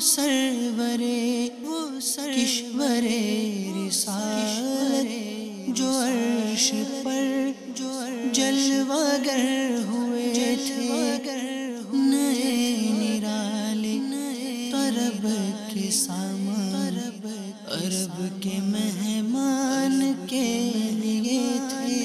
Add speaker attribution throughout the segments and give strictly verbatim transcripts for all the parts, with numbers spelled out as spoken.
Speaker 1: سرورے وہ کشورے رسالت جو عرش پر جو جلوگر ہوئے تھے نئے نرالے طرب کے سامان عرب کے مہمان کے لیے تھے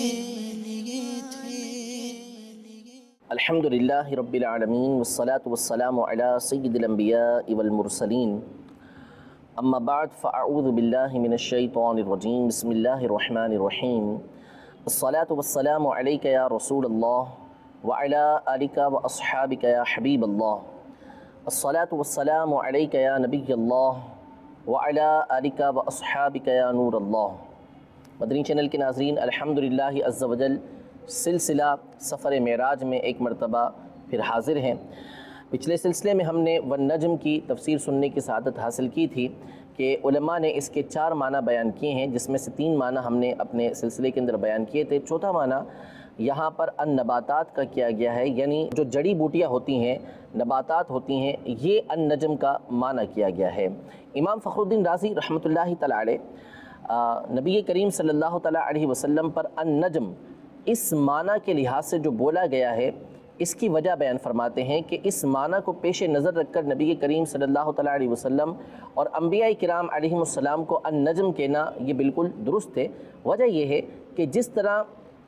Speaker 2: الحمدللہ رب العالمین والصلاة والسلام علی سید الانبیاء والمرسلین اما بعد فاعوذ باللہ من الشیطان الرجیم بسم اللہ الرحمن الرحیم الصلاة والسلام علیک یا رسول اللہ وعلی آلک واصحابک یا حبیب اللہ الصلاة والسلام علیک یا نبی اللہ وعلی آلک واصحابک یا نور اللہ۔ مدنی چینل کے ناظرین، الحمدللہ عز و جل سلسلہ سفر معراج میں ایک مرتبہ پھر حاضر ہیں۔ پچھلے سلسلے میں ہم نے والنجم کی تفسیر سننے کی سعادت حاصل کی تھی کہ علماء نے اس کے چار معنی بیان کیے ہیں، جس میں سے تین معنی ہم نے اپنے سلسلے کے اندر بیان کیے تھے۔ چوتھا معنی یہاں پر ان نباتات کا کیا گیا ہے، یعنی جو جڑی بوٹیاں ہوتی ہیں، نباتات ہوتی ہیں، یہ ان نجم کا معنی کیا گیا ہے۔ امام فخر الدین رازی رحمۃ اللہ تعالی علیہ نبی کریم صلی اللہ تعالی علیہ وسلم پر ان نجم اس معنی کے لحاظ سے جو بولا گیا ہے، اس کی وجہ بیان فرماتے ہیں کہ اس معنی کو پیش نظر رکھ کر نبی کریم صلی اللہ تعالی علیہ وسلم اور انبیاء کرام علیہم السلام کو النجم کہنا یہ بالکل درست ہے۔ وجہ یہ ہے کہ جس طرح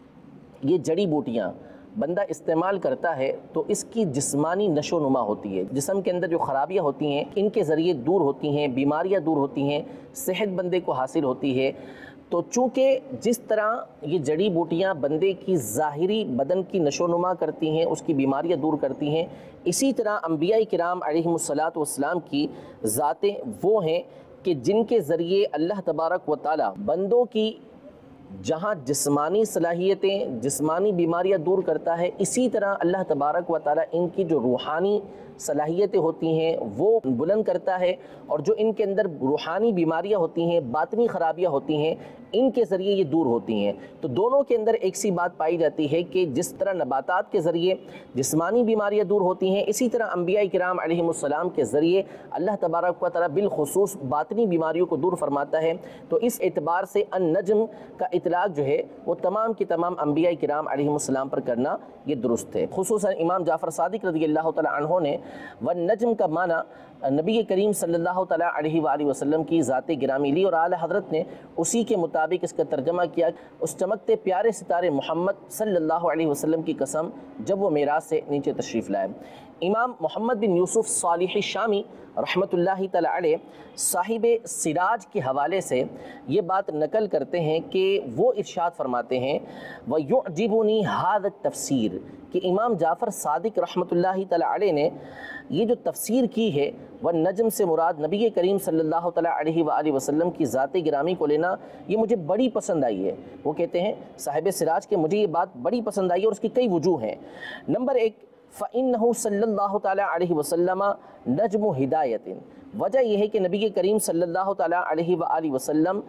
Speaker 2: یہ جڑی بوٹیاں بندہ استعمال کرتا ہے تو اس کی جسمانی نشو و نما ہوتی ہے، جسم کے اندر جو خرابیاں ہوتی ہیں ان کے ذریعے دور ہوتی ہیں، بیماریاں دور ہوتی ہیں، صحت بندے کو حاصل ہوتی ہے۔ تو چونکہ جس طرح یہ جڑی بوٹیاں بندے کی ظاہری بدن کی نشو و نما کرتی ہیں، اس کی بیماریاں دور کرتی ہیں، اسی طرح انبیاء کرام علیہم الصلاۃ والسلام کی ذاتیں وہ ہیں کہ جن کے ذریعے اللہ تبارک و تعالی بندوں کی جہاں جسمانی صلاحیتیں، جسمانی بیماریاں دور کرتا ہے، اسی طرح اللہ تبارک و تعالی ان کی جو روحانی صلاحیتیں ہوتی ہیں وہ بلند کرتا ہے، اور جو ان کے اندر روحانی بیماریاں ہوتی ہیں، باطنی خرابیاں ہوتی ہیں، ان کے ذریعے یہ دور ہوتی ہیں۔ تو دونوں کے اندر ایک سی بات پائی جاتی ہے کہ جس طرح نباتات کے ذریعے جسمانی بیماریاں دور ہوتی ہیں، اسی طرح انبیاء کرام علیہم السلام کے ذریعے اللہ تبارک و تعالی بالخصوص باطنی بیماریوں کو دور فرماتا ہے۔ تو اس اعتبار سے النجم کا اطلاق جو ہے وہ تمام کی تمام انبیاء کرام علیہم السلام پر کرنا یہ درست ہے۔ خصوصاً امام جعفر صادق رضی اللہ تعالی عنہ نے والنجم کا معنی نبی کریم صلی اللہ تعالی علیہ وآلہ وسلم کی ذات گرامی لی، اور اعلی حضرت نے اسی کے مطابق اس کا ترجمہ کیا۔ اس چمکتے پیارے ستارے محمد صلی اللہ علیہ وسلم کی قسم جب وہ معراج سے نیچے تشریف لائے۔ امام محمد بن یوسف صالح شامی رحمۃ اللہ تعالی علیہ صاحب سراج کے حوالے سے یہ بات نقل کرتے ہیں کہ وہ ارشاد فرماتے ہیں وَيُعْجِبُنِي هَذَا التَّفْسِير کہ امام جعفر صادق رحمۃ اللہ تعالی علیہ نے یہ جو تفسیر کی ہے والنجم سے مراد نبی کریم صلی اللہ تعالی علیہ وآلہ وسلم کی ذات گرامی کو لینا، یہ مجھے بڑی پسند آئی ہے۔ وہ کہتے ہیں صاحب سراج کہ مجھے یہ بات بڑی پسند آئی ہے، اور اس کی کئی وجوہ ہیں۔ نمبر ایک، فَإِنَّهُ صلی اللہ تعالی علیہ وسلم نجم ہدایت، وجہ یہ ہے کہ نبی کریم صلی اللہ تعالی علیہ وآلہ وسلم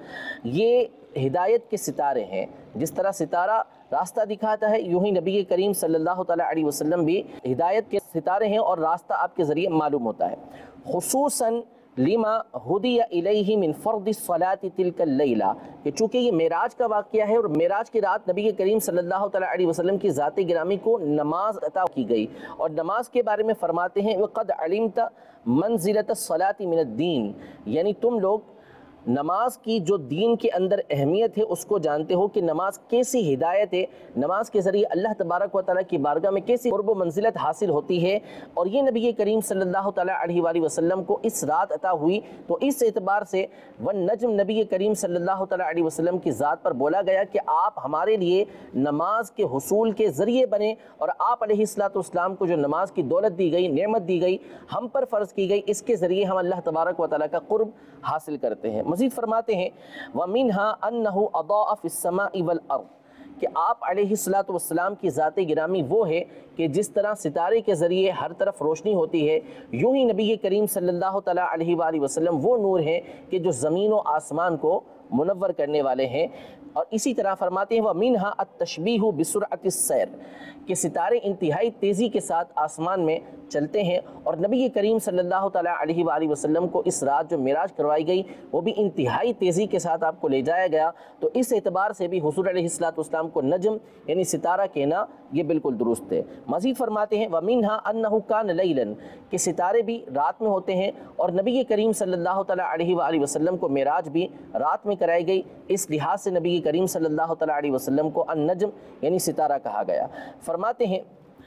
Speaker 2: یہ ہدایت کے ستارے ہیں۔ جس طرح ستارہ راستہ دکھاتا ہے، یوں ہی نبی کریم صلی اللہ تعالی علیہ وسلم بھی ہدایت کے ستارے ہیں، اور راستہ آپ کے ذریعے معلوم ہوتا ہے۔ خصوصاً لما ہدی الیہ من فرض الصلاة تلک اللیلہ، کہ چونکہ یہ معراج کا واقعہ ہے، اور معراج کی رات نبی کریم صلی اللہ تعالی علیہ وسلم کی ذات گرامی کو نماز عطا کی گئی، اور نماز کے بارے میں فرماتے ہیں وَقَدْ عَلِمْتَ مَنزِلَةَ الصَّلَاةِ مِنَ الدِّينِ، یعنی تم لوگ نماز کی جو دین کے اندر اہمیت ہے اس کو جانتے ہو کہ نماز کیسی ہدایت ہے، نماز کے ذریعے اللہ تبارک و تعالیٰ کی بارگاہ میں کیسی قرب و منزلت حاصل ہوتی ہے، اور یہ نبی کریم صلی اللہ تعالیٰ علیہ وآلہ وسلم کو اس رات عطا ہوئی۔ تو اس اعتبار سے والنجم نبی کریم صلی اللہ تعالیٰ علیہ وسلم کی ذات پر بولا گیا کہ آپ ہمارے لیے نماز کے حصول کے ذریعے بنے، اور آپ علیہ الصلوۃ والسلام کو جو نماز کی دولت دی گئی، نعمت دی گئی، ہم پر فرض کی گئی، اس کے ذریعے ہم اللہ تبارک و تعالیٰ کا قرب حاصل کرتے ہیں۔ مزید فرماتے ہیں وَمِنْهَا أَنَّهُ أَضَاءَ فِي السَّمَاءِ وَالْأَرْضِ، کہ آپ علیہ الصلوۃ والسلام کی ذات گرامی وہ ہے کہ جس طرح ستارے کے ذریعے ہر طرف روشنی ہوتی ہے، یوں ہی نبی کریم صلی اللہ تعالیٰ علیہ وآلہ وسلم وہ نور ہیں کہ جو زمین و آسمان کو منور کرنے والے ہیں۔ اور اسی طرح فرماتے ہیں وَمِنْهَا التَّشْبِيهُ بِسُرْعَةِ السَّيْرِ کہ ستارے انتہائی تیزی کے ساتھ آسمان میں چلتے ہیں، اور نبی کریم صلی اللہ تعالیٰ علیہ وآلہ وسلم کو اس رات جو معراج کروائی گئی وہ بھی انتہائی تیزی کے ساتھ آپ کو لے جایا گیا، تو اس اعتبار سے بھی حضور علیہ السلام کو نجم یعنی ستارہ کہنا یہ بالکل درست ہے۔ مزید فرماتے ہیں وَمِنْهَا أَنَّهُ كَانَ لَيْلًا کہ ستارے بھی رات میں ہوتے ہیں، اور نبی کریم صلی اللہ تعالیٰ علیہ وآلہ وسلم کو معراج بھی رات میں کرائی گئی، اس لحاظ سے نبی کریم صلی اللہ تعالیٰ علیہ وسلم کو النجم یعنی ستارہ کہا گیا۔ فرماتے ہیں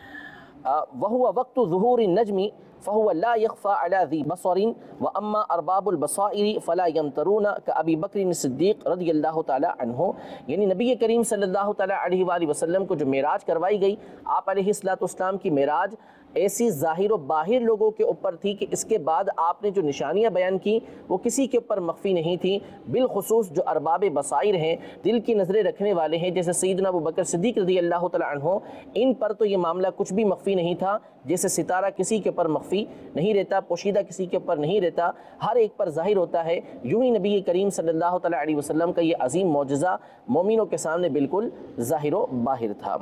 Speaker 2: وَهُوَ وَقْتُ ظُهُورِ النَّجْمِ فَهُوَ لَا يَخْفَى عَلَى ذِي بَصَرٍ وَأَمَّا أَرْبَابُ الْبَصَائِرِ فَلَا يَمْتَرُونَ كَأَبِي بَكْرٍ الصِّدِّيقِ رضی اللہ تعالیٰ عنہ، یعنی نبی کریم صلی اللہ تعالیٰ علیہ وآلہ وسلم کو جو معراج کروائی گئی، آپ علیہ السلام کی معراج ایسی ظاہر و باہر لوگوں کے اوپر تھی کہ اس کے بعد آپ نے جو نشانیاں بیان کی وہ کسی کے اوپر مخفی نہیں تھیں، بالخصوص جو ارباب بصائر ہیں، دل کی نظریں رکھنے والے ہیں، جیسے سیدنا ابو بکر صدیق رضی اللہ تعالیٰ عنہ، ان پر تو یہ معاملہ کچھ بھی مخفی نہیں تھا، جیسے ستارہ کسی کے اوپر مخفی نہیں رہتا، پوشیدہ کسی کے اوپر نہیں رہتا، ہر ایک پر ظاہر ہوتا ہے، یوں ہی نبی کریم صلی اللہ تعالیٰ علیہ وسلم کا یہ عظیم معجزہ مومنوں کے سامنے بالکل ظاہر و باہر تھا۔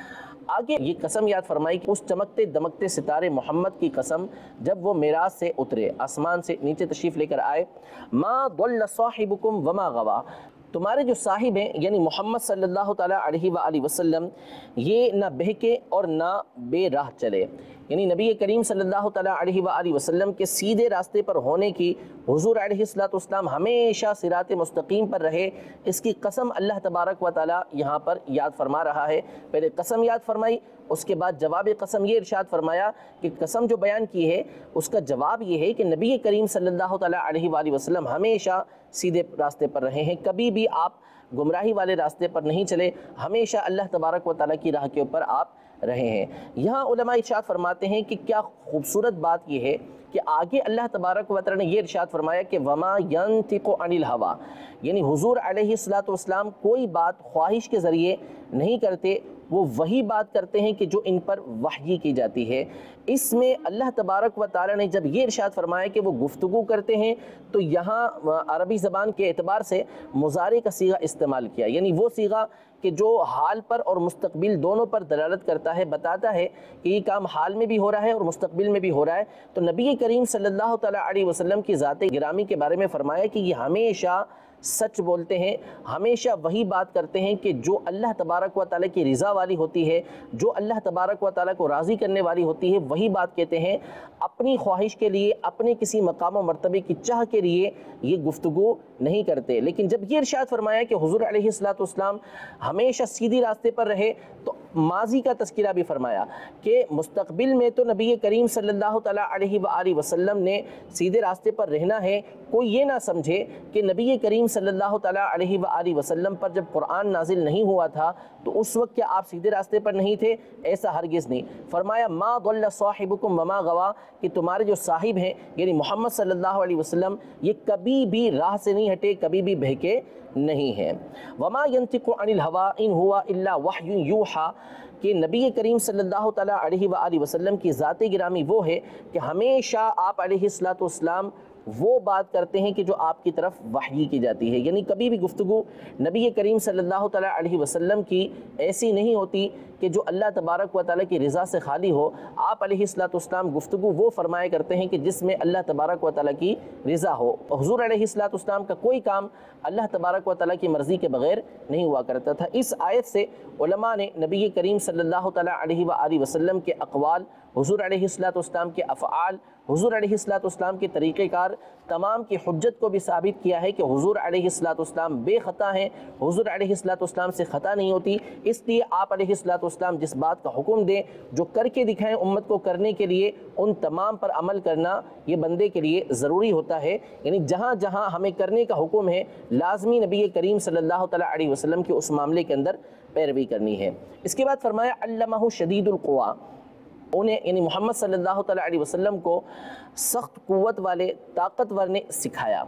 Speaker 2: آگے یہ قسم یاد فرمائی کہ اس چمکتے دمکتے ستارے محمد کی قسم جب وہ معراج سے اترے، آسمان سے نیچے تشریف لے کر آئے، ما ضل صاحبکم وما غوا، تمہارے جو صاحب ہیں یعنی محمد صلی اللہ تعالیٰ علیہ وآلہ وسلم یہ نہ بہکے اور نہ بے راہ چلے، یعنی نبی کریم صلی اللہ تعالیٰ علیہ وآلہ وسلم کے سیدھے راستے پر ہونے کی حضور علیہ السلام ہمیشہ صراط مستقیم پر رہے، اس کی قسم اللہ تبارک و تعالیٰ یہاں پر یاد فرما رہا ہے۔ پہلے قسم یاد فرمائی، اس کے بعد جواب قسم یہ ارشاد فرمایا کہ قسم جو بیان کی ہے اس کا جواب یہ ہے کہ نبی کریم صلی اللہ تعالیٰ علیہ وآلہ وسلم ہمیشہ سیدھے راستے پر رہے ہیں، کبھی بھی آپ گمراہی والے راستے پر نہیں چلے، ہمیشہ اللہ تبارک و تعالیٰ کی راہ کے اوپر آپ رہے ہیں۔ یہاں علماء ارشاد فرماتے ہیں کہ کیا خوبصورت بات یہ ہے کہ آگے اللہ تبارک و تعالیٰ نے یہ ارشاد فرمایا کہ وما ينطق عن الہوا، یعنی حضور علیہ السلام کوئی بات خواہش کے ذریعے نہیں کرتے، وہ وہی بات کرتے ہیں کہ جو ان پر وحی کی جاتی ہے۔ اس میں اللہ تبارک و تعالیٰ نے جب یہ ارشاد فرمایا کہ وہ گفتگو کرتے ہیں تو یہاں عربی زبان کے اعتبار سے مضارع کا صیغہ استعمال کیا، یعنی وہ صیغہ کہ جو حال پر اور مستقبل دونوں پر دلالت کرتا ہے، بتاتا ہے کہ یہ کام حال میں بھی ہو رہا ہے اور مستقبل میں بھی ہو رہا ہے۔ تو نبی کریم صلی اللہ تعالیٰ علیہ وسلم کی ذات گرامی کے بارے میں فرمایا کہ یہ ہمیشہ سچ بولتے ہیں، ہمیشہ وہی بات کرتے ہیں کہ جو اللہ تبارک و تعالیٰ کی رضا والی ہوتی ہے، جو اللہ تبارک و تعالیٰ کو راضی کرنے والی ہوتی ہے، وہی بات کہتے ہیں، اپنی خواہش کے لیے، اپنے کسی مقام و مرتبے کی چاہ کے لیے یہ گفتگو نہیں کرتے۔ لیکن جب یہ ارشاد فرمایا کہ حضور علیہ السلام ہمیشہ سیدھی راستے پر رہے تو ماضی کا تذکرہ بھی فرمایا کہ مستقبل میں تو نبی کریم صلی اللہ تعالیٰ علیہ وآلہ وسلم نے سیدھے راستے پر رہنا ہے، کوئی یہ نہ سمجھے کہ نبی کریم صلی اللہ تعالیٰ علیہ وآلہ وسلم پر جب قرآن نازل نہیں ہوا تھا تو اس وقت کیا آپ سیدھے راستے پر نہیں تھے؟ ایسا ہرگز نہیں۔ فرمایا ما ضل صاحبکم وما غوا، کہ تمہارے جو صاحب ہیں یعنی محمد صلی اللہ علیہ وسلم یہ کبھی بھی راہ سے نہیں ہٹے، کبھی بھی بہکے نہیں ہیں۔ وما ينطق عن الهوى ان هو الا وحی یوحى، کہ نبی کریم صلی اللہ تعالیٰ علیہ وآلہ وسلم کی ذات گرامی وہ ہے کہ ہمیشہ آپ علیہ السلام وہ بات کرتے ہیں کہ جو آپ کی طرف وحی کی جاتی ہے، یعنی کبھی بھی گفتگو نبی کریم صلی اللہ تعالیٰ علیہ وسلم کی ایسی نہیں ہوتی کہ جو اللہ تبارک و تعالیٰ کی رضا سے خالی ہو۔ آپ علیہ السلام گفتگو وہ فرمایا کرتے ہیں کہ جس میں اللہ تبارک و تعالیٰ کی رضا ہو۔ حضور علیہ السلام کا کوئی کام اللہ تبارک و تعالیٰ کی مرضی کے بغیر نہیں ہوا کرتا تھا۔ اس آیت سے علماء نے نبی کریم صلی اللہ تعالیٰ علیہ وآلہ وسلم کے اقوال، حضور علیہ السلام کے افعال، حضور علیہ السلام کے طریقہ کار تمام کی حجت کو بھی ثابت کیا ہے کہ حضور علیہ السلام بے خطا ہیں، حضور علیہ السلام سے خطا نہیں ہوتی، اس لیے آپ علیہ السلام جس بات کا حکم دیں، جو کر کے دکھائیں امت کو کرنے کے لیے، ان تمام پر عمل کرنا یہ بندے کے لیے ضروری ہوتا ہے۔ یعنی جہاں جہاں ہمیں کرنے کا حکم ہے لازمی نبی کریم صلی اللہ تعالیٰ علیہ وسلم کے اس معاملے کے اندر پیروی کرنی ہے۔ اس کے بعد فرمایا علمہ شدید القوا، انہیں یعنی محمد صلی اللہ تعالیٰ علیہ وسلم کو سخت قوت والے طاقتور نے سکھایا۔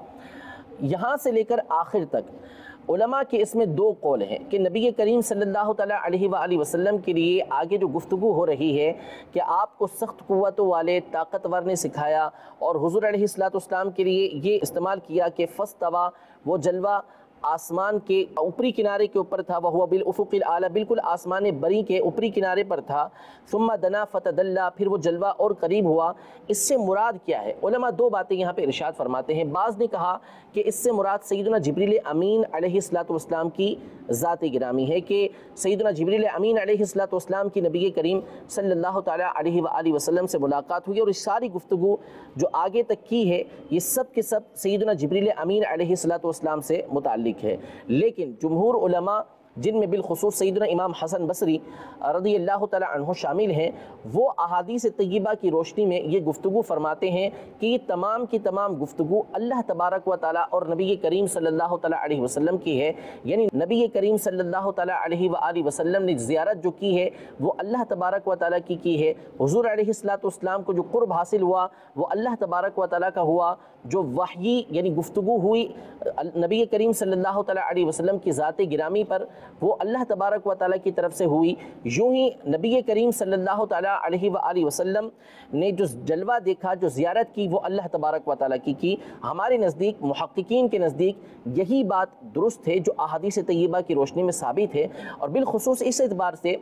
Speaker 2: یہاں سے لے کر آخر تک علماء کے اس میں دو قول ہیں کہ نبی کریم صلی اللہ تعالیٰ علیہ وآلہ وسلم کے لیے آگے جو گفتگو ہو رہی ہے کہ آپ کو سخت قوتوں والے طاقتور نے سکھایا، اور حضور علیہ السلام کے لیے یہ استعمال کیا کہ فستوا، وہ جلوہ آسمان کے اوپری کنارے کے اوپر تھا، وَهُوَ بِالْأُفُقِ الْأَعْلَى، بالکل آسمان بری کے اوپری کنارے پر تھا، ثُمَّ دَنَا فَتَدَلَّى، پھر وہ جلوہ اور قریب ہوا۔ اس سے مراد کیا ہے؟ علماء دو باتیں یہاں پہ ارشاد فرماتے ہیں۔ بعض نے کہا کہ اس سے مراد سیدنا جبریل امین علیہ السلام کی ذات گرامی ہے، کہ سیدنا جبریل امین علیہ السلام کی نبی کریم صلی اللہ تعالیٰ علیہ وآلہ وسلم سے ملاقات ہوئی، اور اس ساری گفتگو جو آگے تک کی ہے یہ سب کے سب سیدنا جبریل امین علیہ السلام سے متعلق ہے۔ لیکن جمہور علماء، جن میں بالخصوص سیدنا امام حسن بصری رضی اللہ تعالیٰ عنہ شامل ہیں، وہ احادیث طیبہ کی روشنی میں یہ گفتگو فرماتے ہیں کہ یہ تمام کی تمام گفتگو اللہ تبارک و تعالیٰ اور نبی کریم صلی اللہ تعالیٰ علیہ وسلم کی ہے، یعنی نبی کریم صلی اللہ تعالیٰ علیہ وآلہ وسلم نے زیارت جو کی ہے وہ اللہ تبارک و تعالیٰ کی کی ہے، حضور علیہ السلام کو جو قرب حاصل ہوا وہ اللہ تبارک و تعالیٰ کا ہوا، جو وحی یعنی گفتگو ہوئی نبی کریم صلی اللہ تعالیٰ علیہ وسلم کی ذات گرامی پر وہ اللہ تبارک و تعالیٰ کی طرف سے ہوئی۔ یوں ہی نبی کریم صلی اللہ تعالیٰ علیہ وآلہ وسلم نے جو جلوہ دیکھا، جو زیارت کی، وہ اللہ تبارک و تعالیٰ کی کی۔ ہمارے نزدیک، محققین کے نزدیک یہی بات درست ہے جو احادیث طیبہ کی روشنی میں ثابت ہے، اور بالخصوص اس اعتبار سے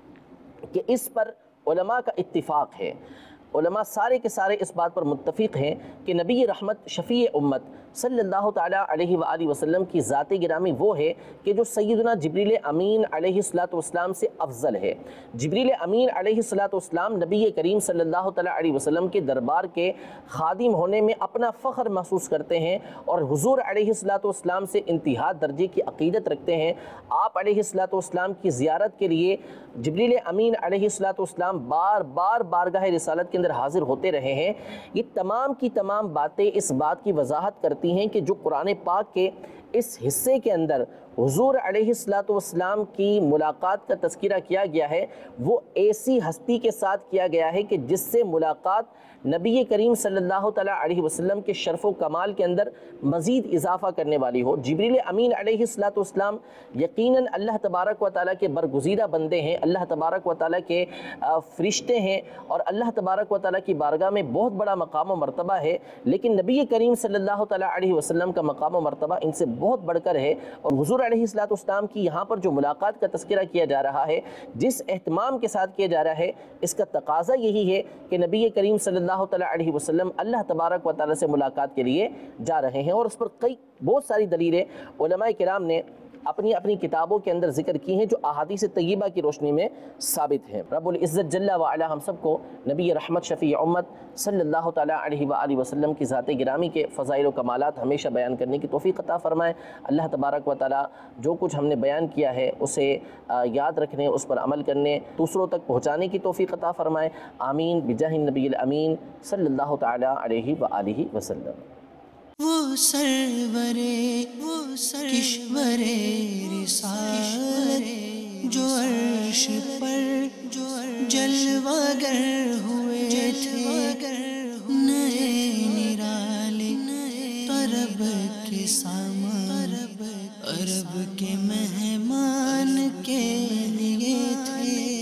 Speaker 2: کہ اس پر علماء کا اتفاق ہے۔ علماء سارے کے سارے اس بات پر متفق ہیں کہ نبی رحمت شفیع امت صلی اللہ تعالیٰ علیہ وآلہ وسلم کی ذات گرامی وہ ہے کہ جو سیدنا جبریل امین علیہ السلام سے افضل ہے۔ جبریل امین علیہ السلام نبی کریم صلی اللہ تعالیٰ علیہ وسلم کے دربار کے خادم ہونے میں اپنا فخر محسوس کرتے ہیں، اور حضور علیہ السلام سے انتہا درجے کی عقیدت رکھتے ہیں۔ آپ علیہ السلام کی زیارت کے لیے جبریل امین علیہ السلام بار بار بارگاہ رسالت کے اندر حاضر ہوتے رہے ہیں۔ یہ تمام کی تمام باتیں اس بات کی وضاحت کرتی ہیں کہ جو قرآن پاک کے اس حصے کے اندر حضور علیہ السلام کی ملاقات کا تذکرہ کیا گیا ہے وہ ایسی ہستی کے ساتھ کیا گیا ہے کہ جس سے ملاقات نبی کریم صلی اللہ تعالیٰ علیہ وسلم کے شرف و کمال کے اندر مزید اضافہ کرنے والی ہو۔ جبریل امین علیہ السلام یقیناً اللہ تبارک و تعالیٰ کے برگزیدہ بندے ہیں، اللہ تبارک و تعالیٰ کے فرشتے ہیں، اور اللہ تبارک و تعالیٰ کی بارگاہ میں بہت بڑا مقام و مرتبہ ہے، لیکن نبی کریم صلی اللہ تعالیٰ علیہ وسلم کا مقام و مرتبہ ان سے بہت بڑھ کر ہے۔ اور حضور علیہ السلام کی یہاں پر جو ملاقات کا تذکرہ کیا جا رہا ہے، جس اہتمام کے ساتھ کیا جا رہا ہے، اس کا تقاضا یہی ہے کہ نبی کریم صلی اللہ تعالیٰ علیہ وسلم اللہ تبارک و تعالیٰ سے ملاقات کے لیے جا رہے ہیں، اور اس پر کئی بہت ساری دلیلیں علماء کرام نے اپنی اپنی کتابوں کے اندر ذکر کی ہیں جو احادیث طیبہ کی روشنی میں ثابت ہیں۔ رب العزت جل وعلا ہم سب کو نبی رحمت شفیع امت صلی اللہ تعالیٰ علیہ وآلہ وسلم کی ذات گرامی کے فضائل و کمالات ہمیشہ بیان کرنے کی توفیق عطا فرمائے۔ اللہ تبارک و تعالیٰ جو کچھ ہم نے بیان کیا ہے اسے یاد رکھنے، اس پر عمل کرنے، دوسروں تک پہنچانے کی توفیق عطا فرمائے۔ آمین بجاہ النبی الامین صلی اللہ تعالیٰ علیہ وآلہ وسلم۔
Speaker 1: وہ سرورے وہ کشور رسالت جو عرش پر جلوہ گر ہوئے تھے، نئے نرالے طرب کے سامان عرب کے مہمان کے لیے تھے۔